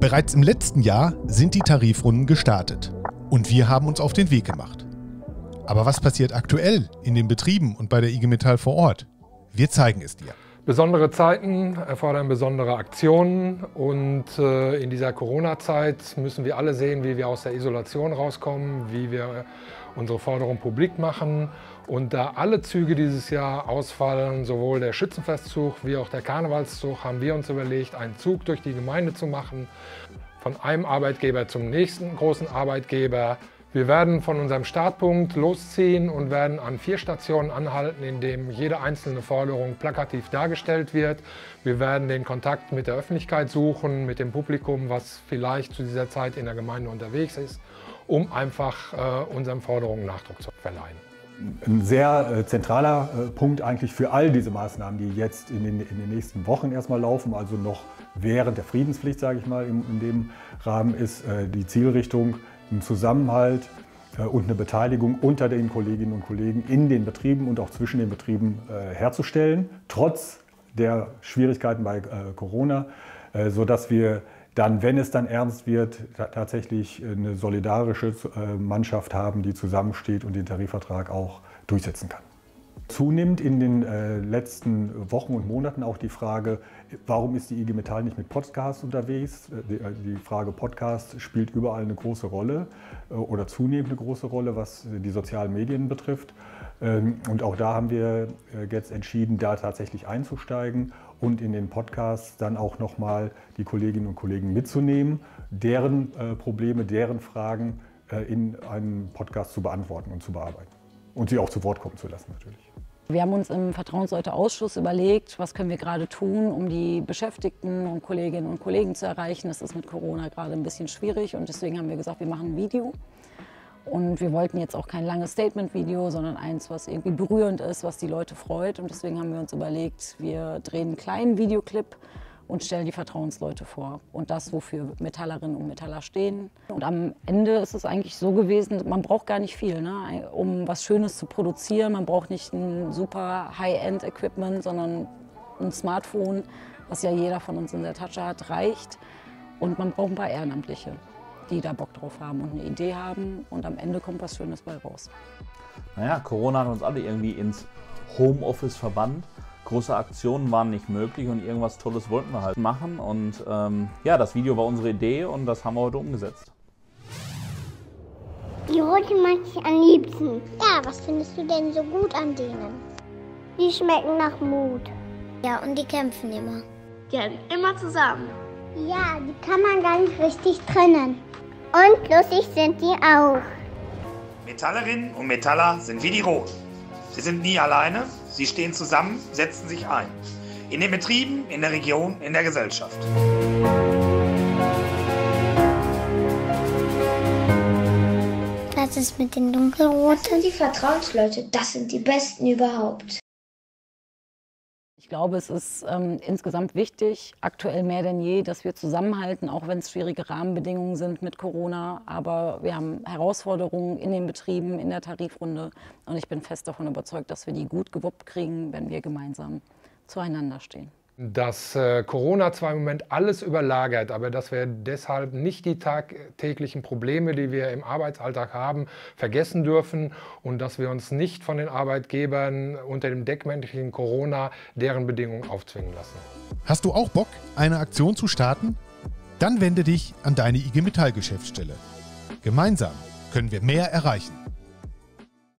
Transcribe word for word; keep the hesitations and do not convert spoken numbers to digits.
Bereits im letzten Jahr sind die Tarifrunden gestartet und wir haben uns auf den Weg gemacht. Aber was passiert aktuell in den Betrieben und bei der I G Metall vor Ort? Wir zeigen es dir. Besondere Zeiten erfordern besondere Aktionen und äh, in dieser Corona-Zeit müssen wir alle sehen, wie wir aus der Isolation rauskommen, wie wir unsere Forderung publik machen. Und da alle Züge dieses Jahr ausfallen, sowohl der Schützenfestzug wie auch der Karnevalszug, haben wir uns überlegt, einen Zug durch die Gemeinde zu machen, von einem Arbeitgeber zum nächsten großen Arbeitgeber. Wir werden von unserem Startpunkt losziehen und werden an vier Stationen anhalten, in denen jede einzelne Forderung plakativ dargestellt wird. Wir werden den Kontakt mit der Öffentlichkeit suchen, mit dem Publikum, was vielleicht zu dieser Zeit in der Gemeinde unterwegs ist, um einfach äh, unseren Forderungen Nachdruck zu verleihen. Ein sehr äh, zentraler äh, Punkt eigentlich für all diese Maßnahmen, die jetzt in den, in den nächsten Wochen erstmal laufen, also noch während der Friedenspflicht, sage ich mal, in, in dem Rahmen ist äh, die Zielrichtung, einen Zusammenhalt äh, und eine Beteiligung unter den Kolleginnen und Kollegen in den Betrieben und auch zwischen den Betrieben äh, herzustellen, trotz der Schwierigkeiten bei äh, Corona, äh, sodass wir dann, wenn es dann ernst wird, tatsächlich eine solidarische Mannschaft haben, die zusammensteht und den Tarifvertrag auch durchsetzen kann. Zunimmt in den äh, letzten Wochen und Monaten auch die Frage, warum ist die I G Metall nicht mit Podcasts unterwegs? Die, die Frage Podcast spielt überall eine große Rolle äh, oder zunehmend eine große Rolle, was die sozialen Medien betrifft. Ähm, und auch da haben wir äh, jetzt entschieden, da tatsächlich einzusteigen und in den Podcasts dann auch nochmal die Kolleginnen und Kollegen mitzunehmen, deren äh, Probleme, deren Fragen äh, in einem Podcast zu beantworten und zu bearbeiten. Und sie auch zu Wort kommen zu lassen natürlich. Wir haben uns im Vertrauensleute-Ausschuss überlegt, was können wir gerade tun, um die Beschäftigten und Kolleginnen und Kollegen zu erreichen. Das ist mit Corona gerade ein bisschen schwierig und deswegen haben wir gesagt, wir machen ein Video. Und wir wollten jetzt auch kein langes Statement-Video, sondern eins, was irgendwie berührend ist, was die Leute freut. Und deswegen haben wir uns überlegt, wir drehen einen kleinen Videoclip und stellen die Vertrauensleute vor. Und das, wofür Metallerinnen und Metaller stehen. Und am Ende ist es eigentlich so gewesen, man braucht gar nicht viel, ne, um was Schönes zu produzieren. Man braucht nicht ein super High-End-Equipment, sondern ein Smartphone, was ja jeder von uns in der Tasche hat, reicht. Und man braucht ein paar Ehrenamtliche, die da Bock drauf haben und eine Idee haben und am Ende kommt was Schönes bei raus. Naja, Corona hat uns alle irgendwie ins Homeoffice verbannt. Große Aktionen waren nicht möglich und irgendwas Tolles wollten wir halt machen und ähm, ja, das Video war unsere Idee und das haben wir heute umgesetzt. Die rote mag ich am liebsten. Ja, was findest du denn so gut an denen? Die schmecken nach Mut. Ja, und die kämpfen immer. Die halten immer zusammen. Ja, die kann man gar nicht richtig trennen. Und lustig sind die auch. Metallerinnen und Metaller sind wie die Roten. Sie sind nie alleine, sie stehen zusammen, setzen sich ein. In den Betrieben, in der Region, in der Gesellschaft. Was ist mit den Dunkelroten? Das sind die Vertrauensleute, das sind die Besten überhaupt. Ich glaube, es ist ähm, insgesamt wichtig, aktuell mehr denn je, dass wir zusammenhalten, auch wenn es schwierige Rahmenbedingungen sind mit Corona. Aber wir haben Herausforderungen in den Betrieben, in der Tarifrunde. Und ich bin fest davon überzeugt, dass wir die gut gewuppt kriegen, wenn wir gemeinsam zueinander stehen. Dass äh, Corona zwar im Moment alles überlagert, aber dass wir deshalb nicht die tagtäglichen Probleme, die wir im Arbeitsalltag haben, vergessen dürfen und dass wir uns nicht von den Arbeitgebern unter dem Deckmäntelchen Corona deren Bedingungen aufzwingen lassen. Hast du auch Bock, eine Aktion zu starten? Dann wende dich an deine I G Metall Geschäftsstelle. Gemeinsam können wir mehr erreichen.